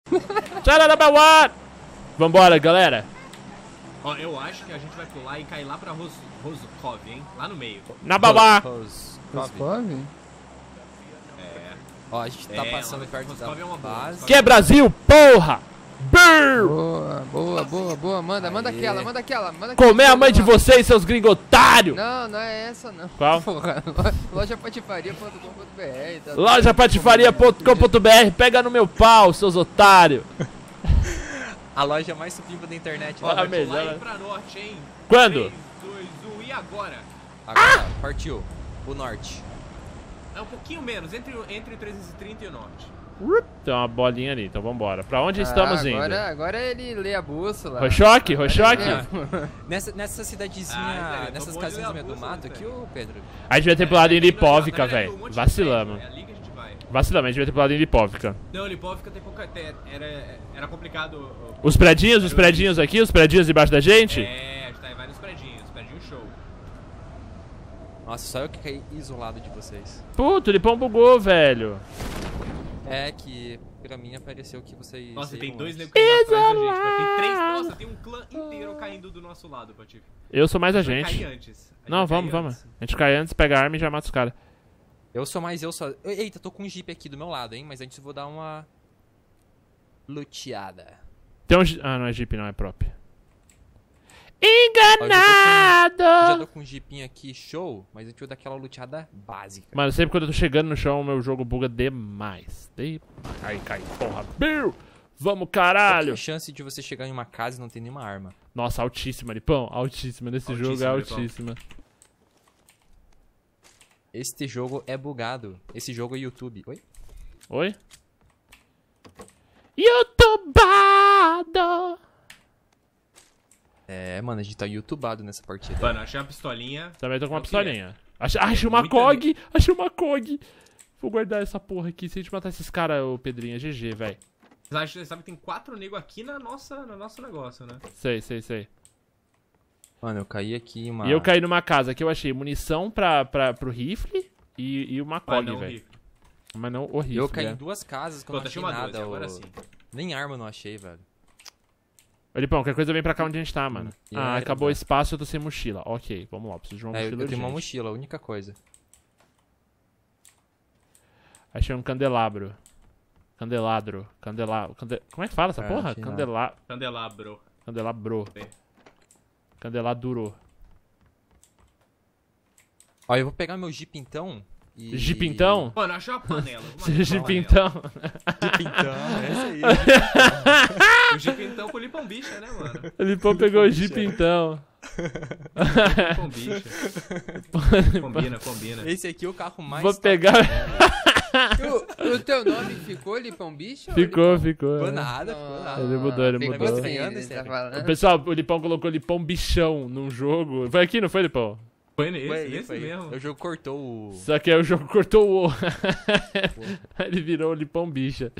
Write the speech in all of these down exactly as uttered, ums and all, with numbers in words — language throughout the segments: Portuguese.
China number one! Vambora, galera. Ó, eu acho que a gente vai pular e cair lá pra Ros Roscov, hein? Lá no meio. Number one! Roscov? É. Ó, a gente tá É, passando Roscov perto da é uma boa, base. Roscov Que é Brasil, porra! Brrr! Boa, boa, boa, boa. Manda, manda aquela, manda aquela. Manda aquela. Comer a mãe de vocês, seus gringos otários! Não, não é essa não. Qual? Porra, loja patifaria ponto com ponto b r. Tá loja patifaria ponto com ponto b r, pega no meu pau, seus otários! A loja mais supimpa da internet. Ó, Né? a melhor. Pular aí pra norte, hein? Quando? três, dois, um, e agora? Agora, partiu. O norte. É um pouquinho menos, entre, entre trezentos e trinta e o norte. Tem uma bolinha ali, então vambora. Pra onde estamos ah, indo? agora, agora ele lê a bússola. Rochoque, Agora Rochoque? ele lê a- Nessa, nessa cidadezinha, Ah, é, nessas tô bom de casinhas ler a no meio do bússola, mato velho. aqui, ô Pedro. A gente devia ter pulado em É, tá vendo? Lipovka, Tá vendo? Tem um velho. monte de Vacilamos. prédio, É ali que a gente vai. Vacilamos, a gente devia ter pulado em Lipovka. Não, Lipovka tem pouca. Tem, era, era complicado. o- Os predinhos, os predinhos aqui, os predinhos debaixo da gente? É, a gente tá, vai nos predinhos, predinho show. Nossa, só eu que caí isolado de vocês. Puto, o Lipão bugou, velho. É que pra mim apareceu que vocês... Nossa, tem iam dois antes. negros caindo atrás da gente, mas tem três. Nossa, tem um clã inteiro caindo do nosso lado, Patife. Eu sou mais a Vai gente. cair antes. A gente Não, vai vamos, cair vamos. antes. A gente cai antes, pega a arma e já mata os caras. Eu sou mais eu só... Eita, tô com um jeep aqui do meu lado, hein? Mas antes eu vou dar uma... luteada. Tem um... ji- Ah, não é jeep, não, é prop. Ó, eu já tô com- Já Enganado! tô com um jeepinho aqui, show. Mas antes eu vou dar aquela luteada básica. Mano, sempre quando eu tô chegando no chão, o meu jogo buga demais. Demais. Aí, cai, porra. Bill! Vamos, Qual que é caralho! a chance de você chegar em uma casa e não ter nenhuma arma? Nossa, altíssima, Lipão. Altíssima. Nesse Altíssima, jogo é Lipão. altíssima. Este jogo é bugado. Esse jogo é YouTube. Oi? Oi? YouTubado! É, mano, a gente tá youtubado nessa partida. Mano, achei uma pistolinha. Também tô com uma É o que é. pistolinha. Achei, achei uma Muita cog! Achei uma cog! Vou guardar essa porra aqui. Se a gente matar esses caras, ô Pedrinho, é G G, velho. Você sabe que tem quatro negros aqui na nossa, no nosso negócio, né? Sei, sei, sei. Mano, eu caí aqui em uma... E eu caí numa casa que eu achei munição pra, pra, pro rifle e, e uma Ah, cog, não, velho. rifle. Mas não o rifle, Eu caí né? em duas casas que eu Pô, não tá achei achei uma nada. doze, agora ô. sim. Nem arma eu não achei, velho. Ô, Lipão, qualquer coisa vem pra cá onde a gente tá, mano. E Ah, aí, acabou o velho? espaço e eu tô sem mochila. Ok, vamos lá, preciso de uma É, eu, mochila eu tenho uma urgente. mochila, a única coisa. Achei um candelabro. Candeladro. Candelabro. Cande... Como é que fala essa É, porra? achei não. Candela... Candelabro. Candelabro. É. Candeladuro. Ó, eu vou pegar meu jeep então e... Jeep então? Mano, achei uma panela. Vamos Você achar uma Jeep panela. então? Jeep então, é esse aí. O Jeep então com o Lipão Bicha, né, mano? O Lipão pegou o Jeep então. Lipão Bicha. Combina, combina. Esse aqui é o carro mais... Vou top. pegar. o, o teu nome ficou Lipão Bicho? ou Ficou, Lipão? ficou. Ficou é. nada, ficou nada. Ele mudou, ele ficou mudou. assim, Anda, ele tá sério. falando. Pessoal, o Lipão colocou Lipão bichão num jogo. Foi aqui, não foi, Lipão? Foi nesse, Foi aí, nesse foi aí. mesmo. O jogo cortou o... Só que aí o jogo cortou o O. Ele virou o Lipão bicha.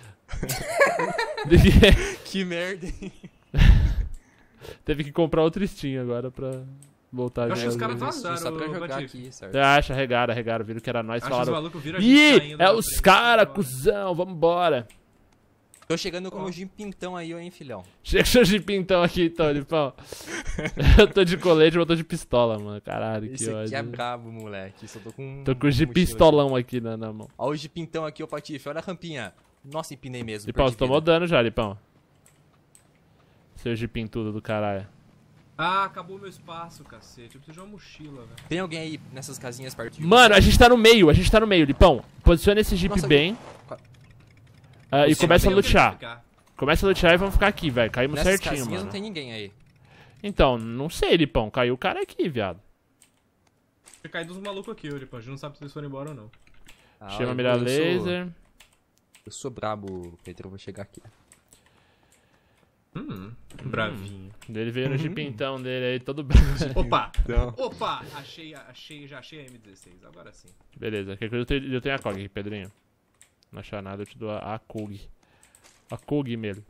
Que merda, hein? Teve que comprar outro Steam agora pra voltar a Eu achei os jogar. caras o jogo. vazaram, Só pra o jogar Patife. aqui, certo? Você acha, regaram, regaram. Viram que era nós, Acho que os falaram. malucos viram a gente Ih, saindo é da os frente, caras, bora. cuzão, vambora. Tô chegando com o meu jeep pintão aí, ó, hein, filhão. Chega o Jeep então aqui, então, Lipão. Eu tô de colete, mas eu tô de pistola, mano. Caralho, que Esse aqui ódio. é brabo, moleque. Só tô com... Tô com o Jeep mochila pistolão aqui na, na mão. aqui. Ó o jeepintão aqui, ô Patife. Olha a rampinha. Nossa, empinei mesmo. Lipão, perdi você tomou vida. dano já, Lipão. Seu Jeepinho tudo do caralho. Ah, acabou meu espaço, cacete. Eu preciso de uma mochila, velho. Tem alguém aí nessas casinhas perto de... Mano, a gente tá no meio, a gente tá no meio, Lipão. Posiciona esse Jeep Nossa, bem. ah, e Você começa a não tem onde lutear. ficar. Começa a lutear e vamos ficar aqui, velho. Caímos Nessas certinho, casinhas mano. não tem ninguém aí. Então, não sei, Lipão. Caiu o cara aqui, viado. Vai cair dos malucos aqui, ô, Lipão. A gente não sabe se eles foram embora ou não. Ah, Chama eu- mirar eu sou- laser. Eu sou brabo, Pedro. Eu vou chegar aqui. Hum, bravinho. Ele veio Uhum. no Jeepintão dele aí, todo Opa! Então. Opa! Achei, achei, já achei a M dezesseis. Agora sim. Beleza, qualquer coisa eu tenho, eu tenho a C O G aqui, Pedrinho. Não achar nada, eu te dou a, a C O G. A C O G mesmo.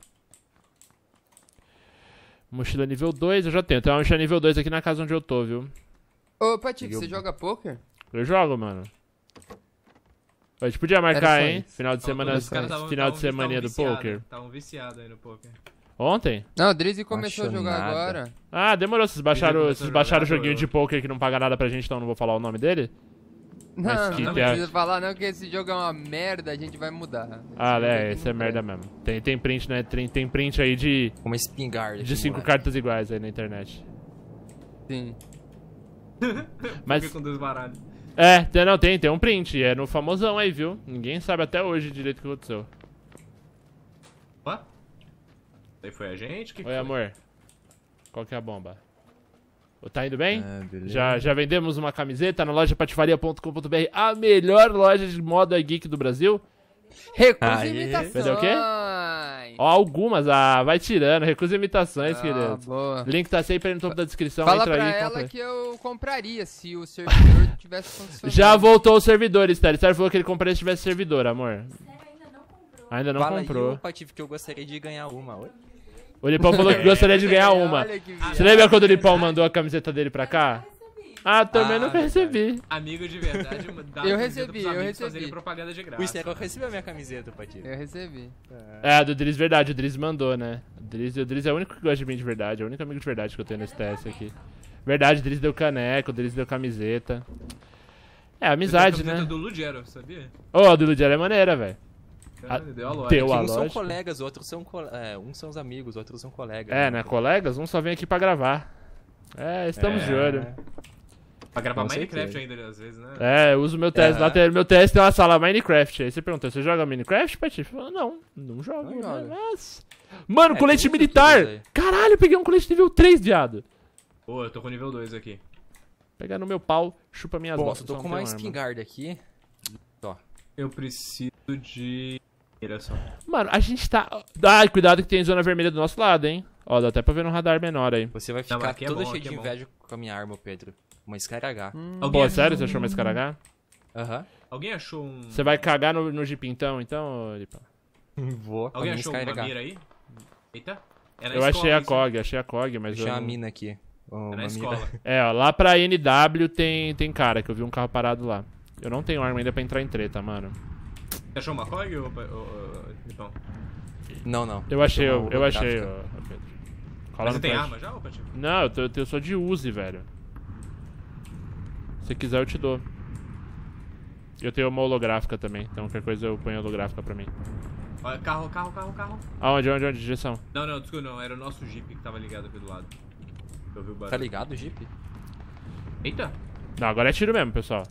Mochila nível dois, eu já tenho. Tem uma mochila nível dois aqui na casa onde eu tô, viu? Ô, Patife, Eu- você joga poker? Eu jogo, mano. A gente podia marcar, só hein? isso. Final de semana, Os caras tavam- final de tavam- semana tavam do viciado, poker. Estavam viciados aí no poker. Ontem? Não, o Drizzy começou a Acho jogar nada. agora. Ah, demorou. Vocês baixaram, começou vocês a baixaram o jogar, joguinho eu- de poker que não paga nada pra gente, então não vou falar o nome dele? Mas Não, que não que é? precisa falar não, que esse jogo é uma merda, a gente vai mudar. Esse Ah, jogo é, aqui esse é não merda presta. mesmo. Tem, tem print, né? Tem, tem print aí de, Uma espingarda. de aqui, cinco moleque. cartas iguais aí na internet. Sim. Mas, Poker com dois baralhos. é, tem, não, tem, tem um print. É no famosão aí, viu? Ninguém sabe até hoje direito o que aconteceu. Ó. Aí foi a gente? Que que Oi, foi? amor. Qual que é a bomba? Ô, tá indo bem? Ah, beleza. Já, já vendemos uma camiseta na loja patifaria ponto com ponto br, a melhor loja de moda geek do Brasil. Recusa Aê. imitações. Fazer o quê? Ó, algumas, ah, vai tirando, recusa imitações, Ah, querido. boa. Link tá sempre aí no topo da descrição, Fala entra pra aí e ela compra aí. que eu compraria se o servidor tivesse funcionado. Já voltou o servidor, Esther. Esther falou que ele compraria se tivesse servidor, amor. ainda não comprou. Ainda não Fala comprou. aí, Patife, que eu gostaria de ganhar uma. Oi? O Lipão falou que gostaria de ganhar uma. Olha que viagem. Você lembra quando o Lipão mandou a camiseta dele pra cá? Recebi. Ah, também Ah, não verdade. recebi. Amigo de verdade, dá Eu a camiseta recebi, pros eu amigos recebi. fazerem propaganda de graça. O Esther recebeu a minha camiseta, Patife. Eu recebi. É, a do Driz, verdade, o Driz mandou, né? O Driz, o Driz é o único que gosta de mim de verdade, é o único amigo de verdade que eu tenho nesse teste aqui. Verdade, o Driz deu caneco, o Driz deu camiseta. É, amizade, Eu tenho a né? camiseta do Lugero, sabia? Ô, a do Ludiel é maneira, velho. Cara, Ah, deu a loja. deu Que a uns são lógica. colegas, outros são... Co é, uns são os amigos, outros são colegas. É, né? Colegas, um só vem aqui pra gravar. É, estamos de olho. Pra gravar Com Minecraft certeza. ainda, às vezes, né? É, eu uso meu teste. Aham. Lá tem, meu teste tem uma sala Minecraft. Aí você perguntou, você joga Minecraft, Patife? Eu falo, não, não jogo. Não né? joga. Mas... Mano, É, colete tem uns militar! youtubers aí. Caralho, eu peguei um colete nível três, viado. Pô, eu tô com nível dois aqui. Pegar no meu pau, chupa minhas Bom, botas. eu tô só com não uma tenho arma. espingarda aqui. Eu preciso de... mira só. Mano, a gente tá... Ai, cuidado que tem zona vermelha do nosso lado, hein. Ó, dá até pra ver no radar menor aí. Você vai Não, ficar aqui é toda bom, cheia aqui de é bom. inveja com a minha arma, Pedro. Uma Scar H. Hum. Alguém Pô, achou sério? Você um- achou uma escaragá? Aham. Alguém achou um... Você vai cagar no, no Jeep então, então, ô, Lipão? Vou com a Alguém minha achou Scar uma H. mira aí? Eita. É na Eu escola, achei a isso. Cog, achei a Cog, mas eu Deixa uma não... mina aqui. Ó, É uma na mira. escola. É, ó, lá pra N W tem, tem cara, que eu vi um carro parado lá. Eu não tenho arma ainda pra entrar em treta, mano. Você achou uma cog ou... ou, ou Lipão? Não, não. Eu achei, Tem eu, uma eu achei, holográfica. ó, ó, Pedro. Cola Mas no você tem prédio. arma já, ô Patife? Não, eu, tô, eu sou de Uzi, velho. Se quiser eu te dou. Eu tenho uma holográfica também, então qualquer coisa eu ponho holográfica pra mim. Olha, carro, carro, carro, carro. Aonde, onde, onde? Direção. Não, não, desculpa, não. Era o nosso Jeep que tava ligado aqui do lado. Eu vi o barulho. Tá ligado o Jeep? Eita. Não, agora é tiro mesmo, pessoal.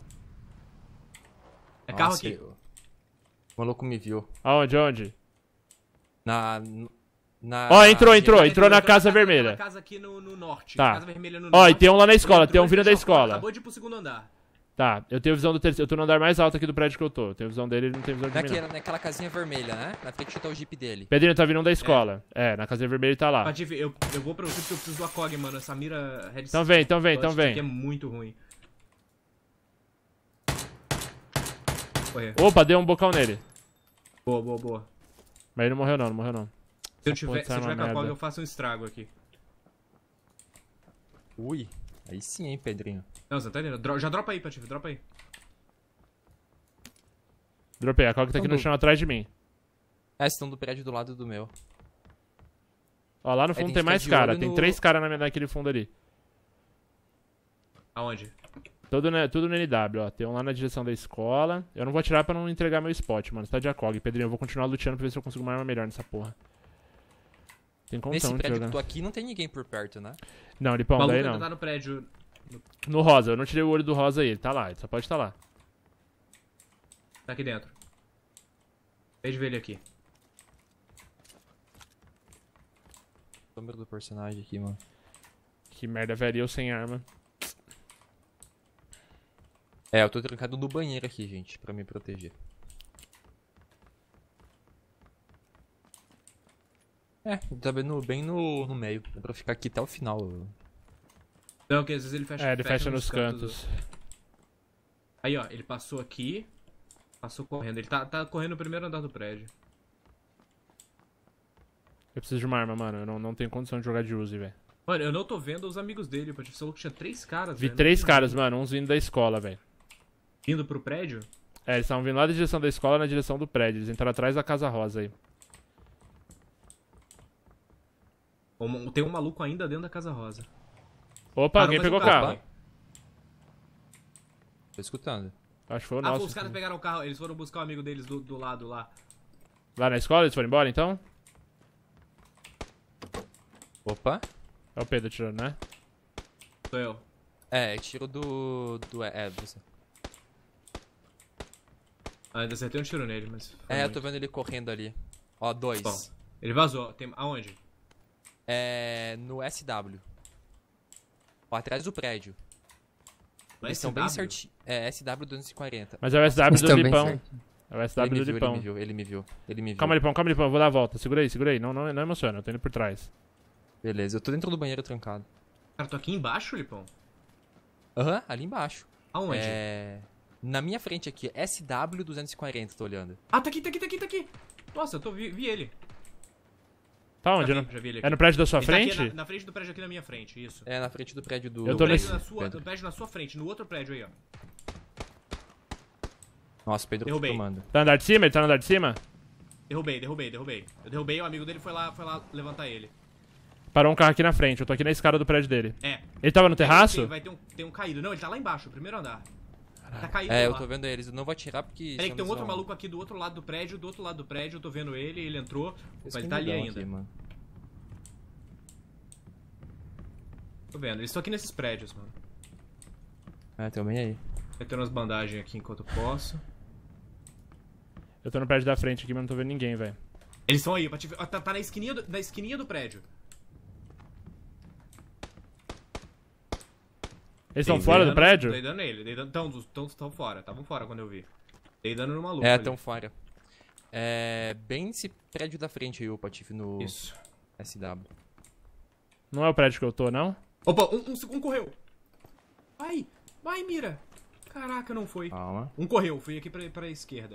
É carro Nossa, aqui. eu- O maluco me viu. Aonde, onde? Na... Na... Ó, entrou, Ele entrou, entrou na casa naquela vermelha. casa aqui no, no norte. Tá. Casa vermelha no Ó, norte. e tem um lá na escola, Ele tem um entrou vindo e da fechou a porta, escola. Acabou de ir pro segundo andar. Tá, eu tenho visão do terceiro. Eu tô no andar mais alto aqui do prédio que eu tô. Eu tenho visão dele, ele não tem visão de mim. Naquela, Não. naquela casinha vermelha, né? Na frente tá o Jeep dele. Pedrinho tá vindo um da escola. É, na casinha vermelha ele tá lá. Patife, eu, eu vou pra você porque eu preciso do A C O G, mano. Essa mira Red Então vem, então vem, então Dust aqui vem. é muito ruim. Correr. Opa, deu um bocão nele. Boa, boa, boa. Mas ele não morreu não, não morreu não. Se eu Essa porra tiver, de se eu arma tiver com a C O G, merda. eu faço um estrago aqui. Ui. Aí sim, hein, Pedrinho. Não, você não tá entendendo? Dro- já dropa aí, Patife, dropa aí. Dropei, a Cog tá aqui no Então, chão atrás de mim. É, estão do prédio do lado do meu. Ó, lá no Aí fundo tem tem que mais ficar de cara. olho Tem no- três caras na- naquele fundo ali. Aonde? Tudo, né, tudo no N W, ó. Tem um lá na direção da escola. Eu não vou atirar pra não entregar meu spot, mano. Você tá de A C O G. Pedrinho, eu vou continuar luteando pra ver se eu consigo uma arma melhor nessa porra. Tem Nesse condição de prédio que jogar. eu tô aqui não tem ninguém por perto, né? Não, O Lipão, maluco daí ainda não. tá no prédio. No rosa, eu não tirei o olho do rosa aí. Ele tá lá, ele só pode estar lá. Tá aqui dentro. Acabei de ver ele aqui. Câmera do personagem aqui, mano. Que merda, velho. Eu sem arma. É, eu tô trancado no banheiro aqui, gente, pra me proteger. É, tá bem no, bem no, no meio. É pra ficar aqui até o final. Não, porque às vezes ele fecha É, ele fecha nos cantos. Aí, ó, ele passou aqui. Passou correndo. Ele tá, tá correndo no primeiro andar do prédio. Eu preciso de uma arma, mano. Eu não, não tenho condição de jogar de Uzi, velho. Mano, eu não tô vendo os amigos dele. Patife, você falou que tinha três caras, Vi velho. três Não caras, vi. mano. Uns vindo da escola, velho. Indo pro prédio? É, eles estavam vindo lá da direção da escola na direção do prédio. Eles entraram atrás da casa rosa aí. Um- Tem um maluco ainda dentro da Casa Rosa. Opa, Ah, alguém não, mas pegou o o carro, carro. vai. Tô escutando. Acho que foi o Ah, nosso. pô, os caras pegaram o carro, eles foram buscar o amigo deles do, do lado lá. Lá na escola eles foram embora, então? Opa. É o Pedro tirando, né? Sou eu. É, tiro do... do é, você. Ah, ainda acertei um tiro nele, mas... foi É, eu muito. tô vendo ele correndo ali. Ó, dois. Bom, ele vazou. Tem... Aonde? É, no S W. Ó, atrás do prédio. No Eles S estão bem W? certinho. É, S W duzentos e quarenta. Mas é o S W do Também Lipão. certo. É o S Ele W me do viu, ele Lipão. me viu, ele me viu. Ele me viu. Calma, Lipão, calma, Lipão. Eu vou dar a volta. Segura aí, segura aí. Não, não, não emociona. Eu tô indo por trás. Beleza, eu tô dentro do banheiro trancado. Cara, tô aqui embaixo, Lipão? Aham, ali embaixo. Aonde? É... Na minha frente aqui, S W duzentos e quarenta, tô olhando. Ah, tá aqui, tá aqui, tá aqui, tá aqui. Nossa, eu tô, vi, vi ele. Tá Já onde? vi, Eu não- já vi ele aqui. É no prédio da sua Ele tá aqui frente? na, na frente do prédio aqui na minha frente, isso. É, na frente do prédio do... Eu No tô prédio nesse- na sua, Pedro. no prédio na sua frente, no outro prédio aí, ó. Nossa, o Pedro Derrubei. tomando. Tá no andar de cima? Ele tá no andar de cima? Derrubei, derrubei, derrubei. Eu derrubei, o amigo dele foi lá, foi lá levantar ele. Parou um carro aqui na frente. Eu tô aqui na escada do prédio dele. É. Ele tava no Tem, terraço? vai ter um, tem um caído. Não, ele tá lá embaixo, o primeiro andar. Tá caído É, eu lá. tô vendo eles. Eu não vou atirar porque... Peraí que tem um senão outro eles vão- maluco aqui do outro lado do prédio, do outro lado do prédio, eu tô vendo ele, ele entrou, mas ele tá ali Escondidão ainda. aqui, mano. Tô vendo, eles estão aqui nesses prédios, mano. É, também aí. Metendo umas bandagens aqui enquanto eu posso. Eu tô no prédio da frente aqui, mas não tô vendo ninguém, velho. Eles estão aí, pra te ver. Ó, tá, tá na, esquininha do, na esquininha do prédio. Eles estão Dei fora dano- do prédio? Dei dano nele, dei dano. Tão, tão, tão fora, estavam fora quando eu vi. Dei dano no maluco. É, ali. tão fora. É, bem nesse prédio da frente aí, o Patife, no Isso. S W. Não é o prédio que eu tô, não? Opa, um, um, um correu. Vai, vai, mira. Caraca, não foi. Calma. Um correu, fui aqui pra, pra esquerda.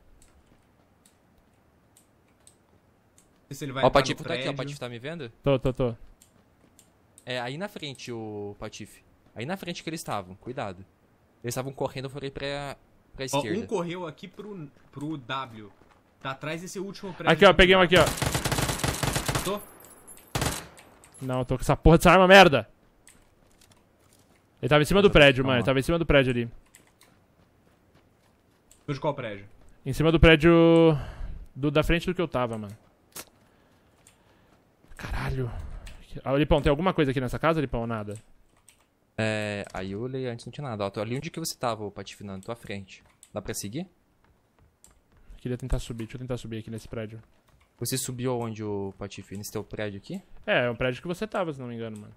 Não sei se ele vai Ó, o entrar no Patife tá aqui, ó. O prédio. Patife tá me vendo? Tô, tô, tô. É, aí na frente, o Patife. Aí na frente que eles estavam, cuidado. Eles estavam correndo, eu falei pra, pra Ó, esquerda. um correu aqui pro, pro W. Tá atrás desse último prédio. Aqui, ó. Peguei um aqui, ó. Tô. Não, eu tô com essa porra dessa arma, merda. Ele tava em cima do prédio, Calma. mano. Ele tava em cima do prédio ali. Tô de qual prédio? Em cima do prédio... Do, da frente do que eu tava, mano. Caralho. Ah, Lipão, tem alguma coisa aqui nessa casa, Lipão, ou nada? É, aí eu olhei antes, não tinha nada. Ó, tô ali onde que você tava, o Patife, na tua frente. Dá pra seguir? Queria tentar subir. Deixa eu tentar subir aqui nesse prédio. Você subiu aonde, o Patife? Nesse teu prédio aqui? É, é um prédio que você tava, se não me engano, mano.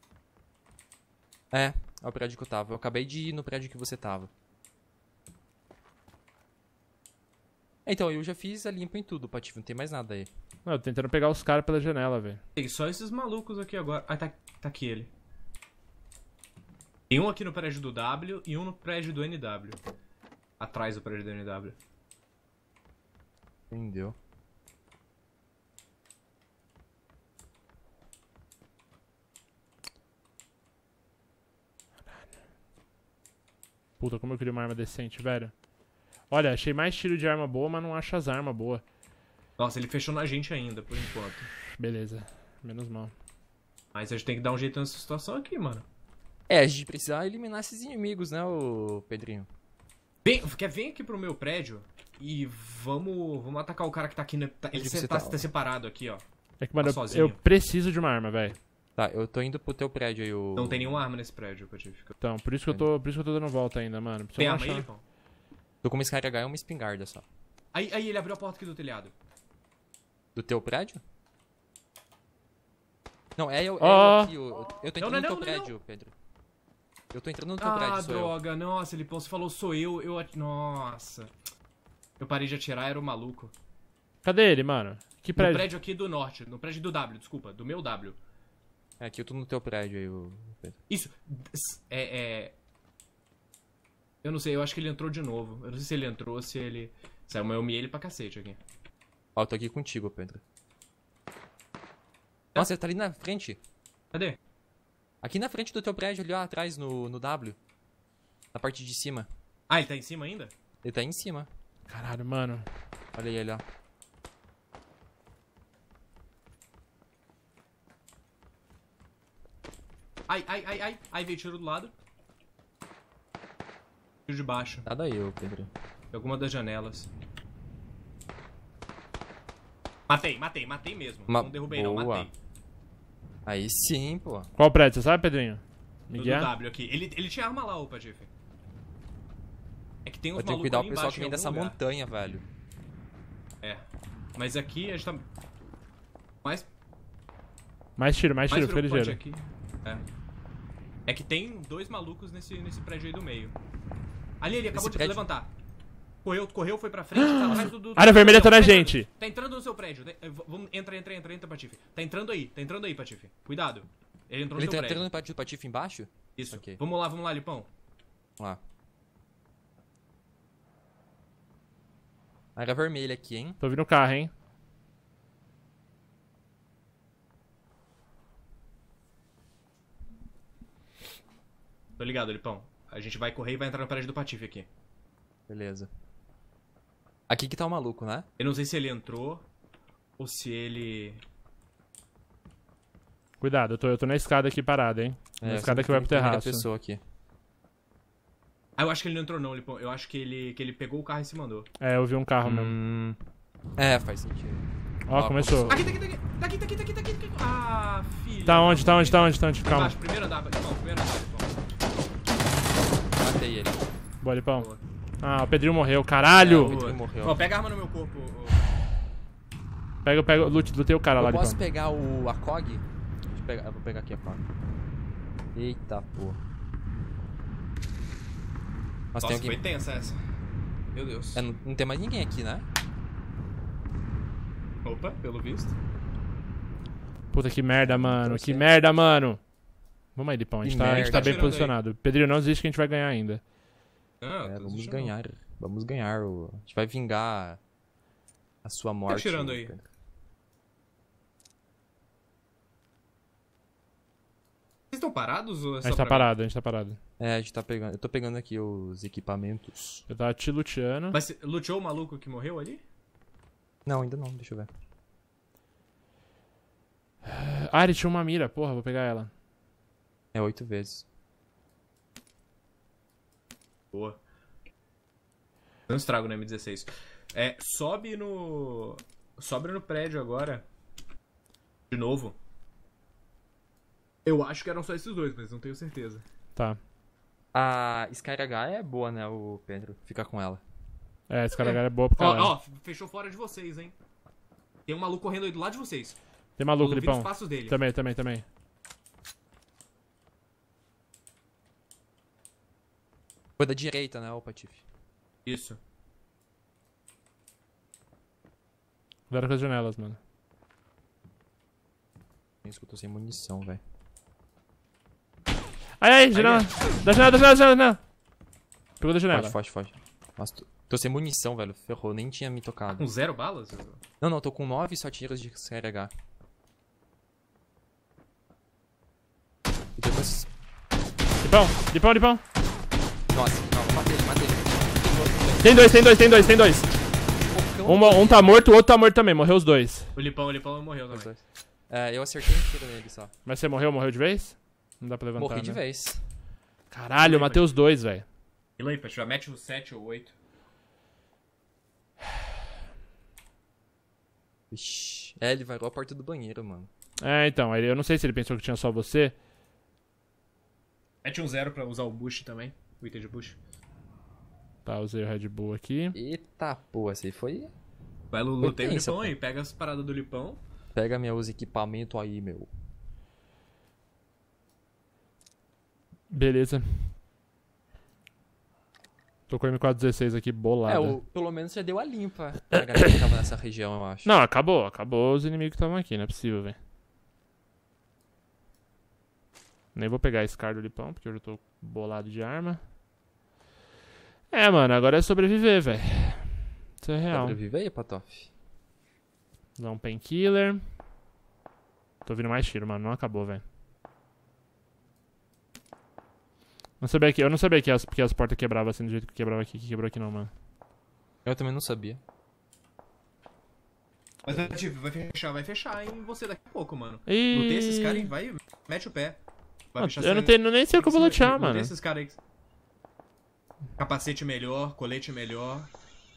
É, é o prédio que eu tava. Eu acabei de ir no prédio que você tava. Então, eu já fiz a limpa em tudo, Patife. Não tem mais nada aí. Não, eu tô tentando pegar os caras pela janela, velho. Tem só esses malucos aqui agora. Ah, tá, tá aqui ele. Tem um aqui no prédio do W e um no prédio do N W. Atrás do prédio do N W. Entendeu? Puta, como eu queria uma arma decente, velho. Olha, achei mais tiro de arma boa, mas não acho as armas boas. Nossa, ele fechou na gente ainda, por enquanto. Beleza. Menos mal. Mas a gente tem que dar um jeito nessa situação aqui, mano. É, a gente precisa eliminar esses inimigos, né, ô Pedrinho? Vem, quer vir aqui pro meu prédio e vamos, vamos atacar o cara que tá aqui. Na, tá, ele Onde se- você tá, tá? tá separado aqui, ó. É que, mano, Tá eu, sozinho. eu preciso de uma arma, velho. Tá, eu tô indo pro teu prédio aí, o... Não tem nenhuma arma nesse prédio, Patife. Então, por isso que eu tô, por isso que eu tô dando volta ainda, mano. Preciso Tem não arma aí, achar- Lipão? Tô com uma Sky H e uma espingarda só. Aí, aí ele abriu a porta aqui do telhado. Do teu prédio? Não, é eu, é Ó. eu aqui, eu, eu tô Não, entrando não, no teu não, não, prédio, Pedro. Eu tô entrando no teu Ah, prédio, sou eu. droga. Nossa, Lipão, você falou sou eu. Eu. at- Nossa. Eu parei de atirar, era o maluco. Cadê ele, mano? Que No prédio? prédio aqui do norte. No prédio do W, desculpa. Do meu W. É, aqui eu tô no teu prédio aí, o Pedro. Isso. s- É, é... Eu não sei, eu acho que ele entrou de novo. Eu não sei se ele entrou, se ele... Saiu, mas eu miei ele pra cacete aqui. Ó, eu tô aqui contigo, Pedro. Nossa, ele tá ali na frente. Cadê? Aqui na frente do teu prédio, ali ó, atrás, no, no W. Na parte de cima. Ah, ele tá em cima ainda? Ele tá aí em cima. Caralho, mano. Olha ele, ó. Ai, ai, ai, ai. Ai, veio tiro do lado. Tiro de baixo. Nada aí, ô Pedro. De alguma das janelas. Matei, matei, matei mesmo. Ma- Não derrubei Boa. não, matei. Aí sim, pô. Qual prédio, você sabe, Pedrinho? Do Miguel? W aqui. Ele, ele tinha arma lá, ô Patife. É que tem uns Eu tenho malucos que cuidar o ali pessoal embaixo que em vem dessa algum lugar. montanha, velho. É. Mas aqui a gente tá... Mais, Mais tiro, mais mais tiro, fica preocupante ligeiro. aqui. É. É que tem dois malucos nesse, nesse prédio aí do meio. Ali, ele acabou Esse de prédio? levantar. Correu, correu, foi pra frente, tá atrás do... do Área do- vermelha tá na entrando- gente. Tá entrando no seu prédio. Tá- eh, v- Vamos, entra, entra, entra, entra, Patife. Tá entrando aí, tá entrando aí, Patife. Cuidado. Ele entrou Ele no tá seu prédio. entrando no partido do Patife embaixo? Isso. Ok. Vamos lá, vamos lá, Lipão. Vamos lá. Área vermelha aqui, hein? Tô ouvindo o carro, hein? Tô ligado, Lipão. A gente vai correr e vai entrar no prédio do Patife aqui. Beleza. Aqui que tá o maluco, né? Eu não sei se ele entrou ou se ele... Cuidado, eu tô, eu tô na escada aqui parado, hein? Na É, escada você que vai pro tem primeira terraço. pessoa aqui. Ah, eu acho que ele não entrou não, Lipão. Eu acho que ele, que ele pegou o carro e se mandou. É, eu vi um carro mesmo. Hum... É, faz sentido. Ó, Ó, começou. Aqui, tá aqui, tá aqui. Tá aqui, tá aqui, tá aqui, tá aqui, tá aqui. Ah, filho. Tá onde, tá onde, tá onde, tá onde? Calma. Embaixo, primeiro andar, Lipão. Primeiro andar, Lipão. Matei ele. Boa, Lipão. Boa. Ah, o Pedrinho morreu, caralho! É, o Pedrinho morreu. Ó, pega a arma no meu corpo. ô- Pega, pega, lute, lutei o cara lá, Eu posso Lipão. pegar o a cog? Deixa eu, pegar, eu vou pegar aqui a faca. Eita porra. Mas Nossa, tem alguém. foi tensa essa. Meu Deus. É, não, não tem mais ninguém aqui, né? Opa, pelo visto. Puta que merda, mano. Então, Que você- merda, mano. Vamos aí, Lipão. A gente, Que tá, a gente merda. tá Tá bem tirando aí. posicionado. Pedrinho, não desiste que a gente vai ganhar ainda. Ah, É, tô vamos desistindo. ganhar. Vamos ganhar. O... A gente vai vingar a sua morte. tirando aí? Pedro. Vocês estão parados ou é A só gente tá pra mim? parado, a gente tá parado. É, a gente tá pegando. Eu tô pegando aqui os equipamentos. Eu tava te luteando. Mas você luteou o maluco que morreu ali? Não, ainda não, deixa eu ver. Ah, ele tinha uma mira, porra, vou pegar ela. É oito vezes. Boa. Não estrago no M dezesseis. É, sobe no... Sobe no prédio agora. De novo. Eu acho que eram só esses dois, mas não tenho certeza. Tá. A Sky H é boa, né, o Pedro? Fica com ela. É, esse cara é boa pro caralho. Ó, ó, fechou fora de vocês, hein. Tem um maluco correndo aí do lado de vocês. Tem maluco, Eu vi os Lipão. passos dele. Também, também, também. Foi da direita, né, o Patife? Isso. Cuidado com as janelas, mano. Isso que eu tô sem munição, velho. Ai, ai, janela. Da janela, da janela, da janela, da janela. Pegou da janela. Foge, foge, foge. Nossa, tô, tô sem munição, velho. Ferrou, nem tinha me tocado. Com zero balas? Não, não, tô com nove só tiros de C R H. E depois... Lipão, Lipão, Lipão. Nossa, não, matei ele, matei ele. Tem dois, tem dois, tem dois, tem dois. Focão. Um, um tá morto, o outro tá morto também. Morreu os dois. O Lipão, o Lipão morreu Os também. dois. É, eu acertei um tiro nele só. Mas você morreu, morreu de vez? Não dá pra levantar, Morri de né? vez. Caralho, eu matei os dois, velho. E lá, já mete o sete ou oito. Ixi. É, ele varou a porta do banheiro, mano. É, então, ele- eu não sei se ele pensou que tinha só você. Mete um zero pra usar o Bush também. O item de Bush. Tá, usei o Red Bull aqui. Eita, pô, esse aí foi... Vai, Lulu, Foi tem o tensa, Lipão pô. aí. Pega as paradas do Lipão. Pega meus equipamentos aí, meu. Beleza. Tô com o M quatrocentos e dezesseis aqui, bolada. É, o, pelo menos você deu a limpa pra galera que tava nessa região, eu acho. Não, acabou. Acabou os inimigos que estavam aqui, não é possível, velho. Nem vou pegar esse card do Lipão, porque eu já tô bolado de arma. É, mano, agora é sobreviver, velho. Isso é real. Sobrevive aí, Patof. Dá um painkiller. Tô ouvindo mais tiro, mano. Não acabou, velho. Não sabia que, eu não sabia que as, que as portas quebravam assim do jeito que quebrava aqui, que quebrou aqui não, mano. Eu também não sabia. Mas vai vai fechar, vai fechar em você daqui a pouco, mano. E... Lutei esses caras e vai, mete o pé. Vai Ah, fechar eu não sem- tenho nem sei o que eu vou lutear, Lutei mano. esses caras aí. Capacete melhor, colete melhor.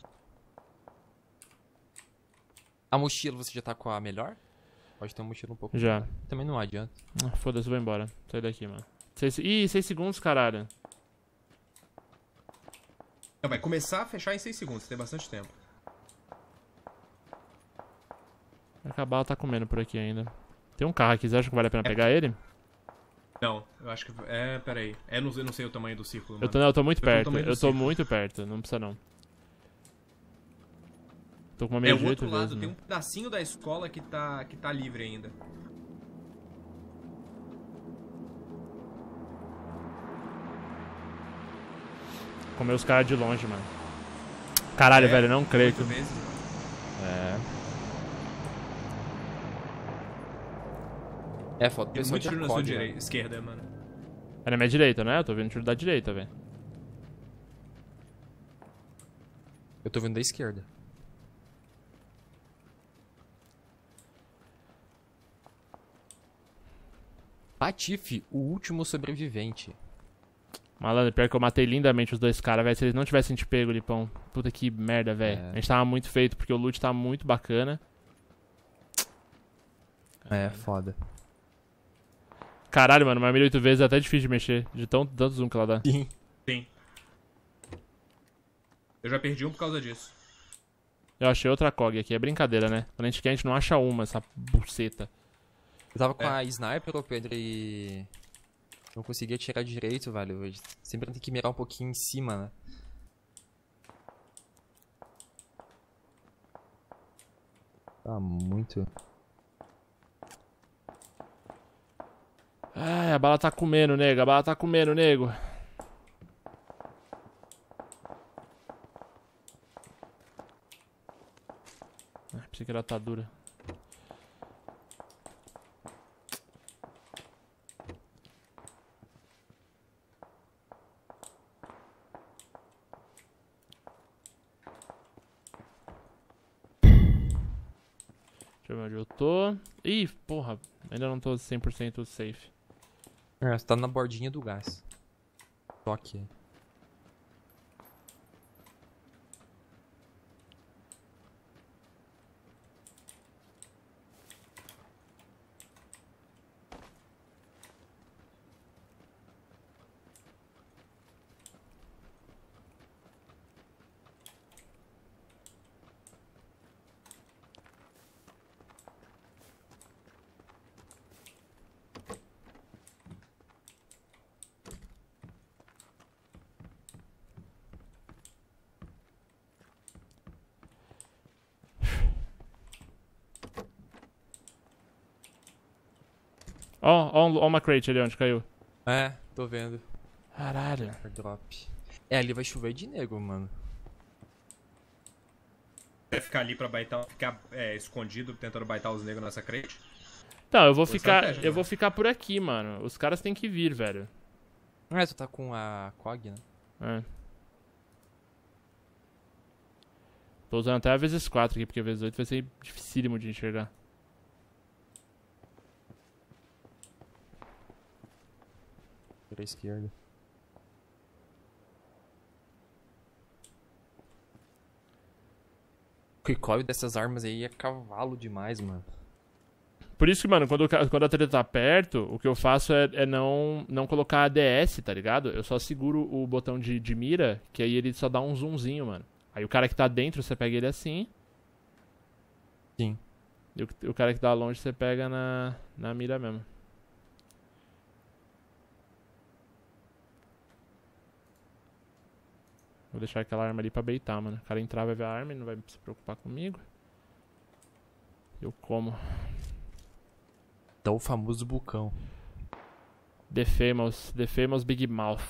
A mochila você já tá com a melhor? Pode ter uma mochila um pouco. Já. Também não adianta. Ah, foda-se, eu vou embora. Sai daqui, mano. Seis... Ih, seis segundos, caralho. Não, vai começar a fechar em seis segundos, tem bastante tempo. A bala tá comendo por aqui ainda. Tem um carro aqui, vocês acham que vale a pena pegar ele? Não, eu acho que. É, pera aí. É, não, eu não sei o tamanho do círculo, mano. Eu tô, não, eu tô muito Eu tô no perto. tamanho do Eu tô círculo. muito perto, não precisa não. Tô com uma É meia o outro vezes, lado, tem um mano. pedacinho da escola que tá, que tá livre ainda. Comer os caras de longe, mano. Caralho, É, velho, não creio que... oito vezes. É. É, foda. Tem Pessoal muito de tiro na sua acorde, direita, né? esquerda, mano. É na minha direita, né? Eu tô vendo tiro da direita, velho. Eu tô vendo da esquerda. Patife, o último sobrevivente. Malandro, pior que eu matei lindamente os dois caras, velho. Se eles não tivessem te pego, Lipão. Puta que merda, velho. É. A gente tava muito feito, porque o loot tá muito bacana. É, foda. Caralho, mano, mas mil e oito vezes é até difícil de mexer. De tão, tanto zoom que ela dá. Sim. Sim. Eu já perdi um por causa disso. Eu achei outra C O G aqui, é brincadeira, né? Quando a gente quer, a gente não acha uma, essa buceta. Eu tava com É. a sniper, ô Pedro, e... não conseguia tirar direito, velho. Eu sempre tem que mirar um pouquinho em cima, né? Tá muito... Ai, a bala tá comendo, nego. A bala tá comendo, nego. Ah, pensei que ela tá dura. Deixa eu ver onde eu tô. Ih, porra. Ainda não tô cem por cento safe. É, você tá na bordinha do gás. Só que... Ó, ó, um- ó uma crate ali onde caiu. É, tô vendo. Caralho. Airdrop. É, ali vai chover de nego, mano. Vai ficar ali pra baitar, ficar é, escondido tentando baitar os negros nessa crate? Então, eu vou Boa ficar. estratégia, Eu né? vou ficar por aqui, mano. Os caras têm que vir, velho. É, tu tá com a C O G, né? É. Tô usando até a vezes quatro aqui, porque a vezes oito vai ser dificílimo de enxergar. Pra esquerda. O recoil dessas armas aí é cavalo demais, mano. Por isso que, mano, quando, o ca- quando a treta tá perto, o que eu faço é, é não, não colocar A D S, tá ligado? Eu só seguro o botão de, de mira, que aí ele só dá um zoomzinho, mano. Aí o cara que tá dentro, você pega ele assim. Sim. E o, o cara que tá longe, você pega na, na mira mesmo. Vou deixar aquela arma ali pra baitar, mano. O cara entrar, vai ver a arma e não vai se preocupar comigo. Eu como. Dá o famoso bucão. The famous, the famous Big Mouth.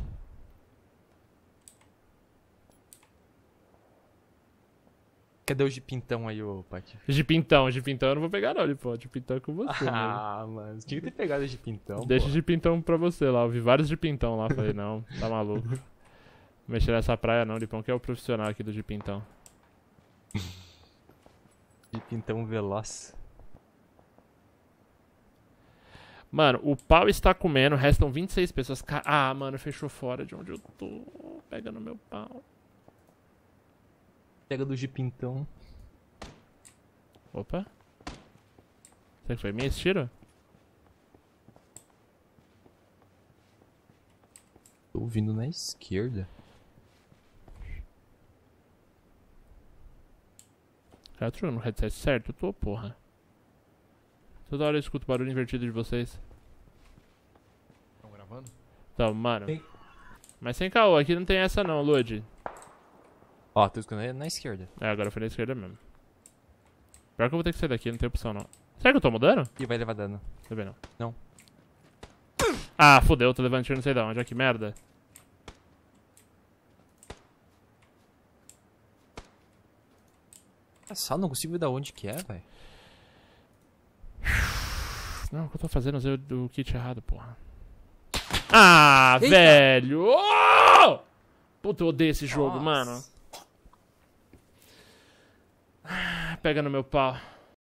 Cadê o de pintão aí, ô Pati? De pintão, de pintão eu não vou pegar não, pô. De pintão é com você, mano. Ah, mano. Você tinha que ter pegado de pintão, Deixa pô. de pintão pra você lá. Eu vi vários de pintão lá. Falei, não, tá maluco. Mexer nessa praia não, Lipão, que é o profissional aqui do Jeep então. De pintão veloz. Mano, o pau está comendo, restam vinte e seis pessoas. Ca- Ah, mano, fechou fora de onde eu tô. Pega no meu pau. Pega do Gipintão. Opa. Será que foi minha esse tiro? Tô vindo na esquerda. Cara, eu tô no headset certo? Eu tô, porra. Toda hora eu escuto barulho invertido de vocês. Estão gravando? Então, mano. Sim. Mas sem caô, aqui não tem essa não, Lud. Ó, tô escutando na esquerda. É, agora foi na esquerda mesmo. Pior que eu vou ter que sair daqui, não tem opção não. Será que eu tô mudando? E vai levar dano. Também não. Não. Ah, fodeu, tô levando tiro não sei de onde. Olha que merda. É só, não consigo ver da onde que é, velho. Não, o que eu tô fazendo? Eu usei o, o kit errado, porra. Ah, Eita. velho! Oh! Puta, eu odeio esse jogo, Nossa. mano. Pega no meu pau.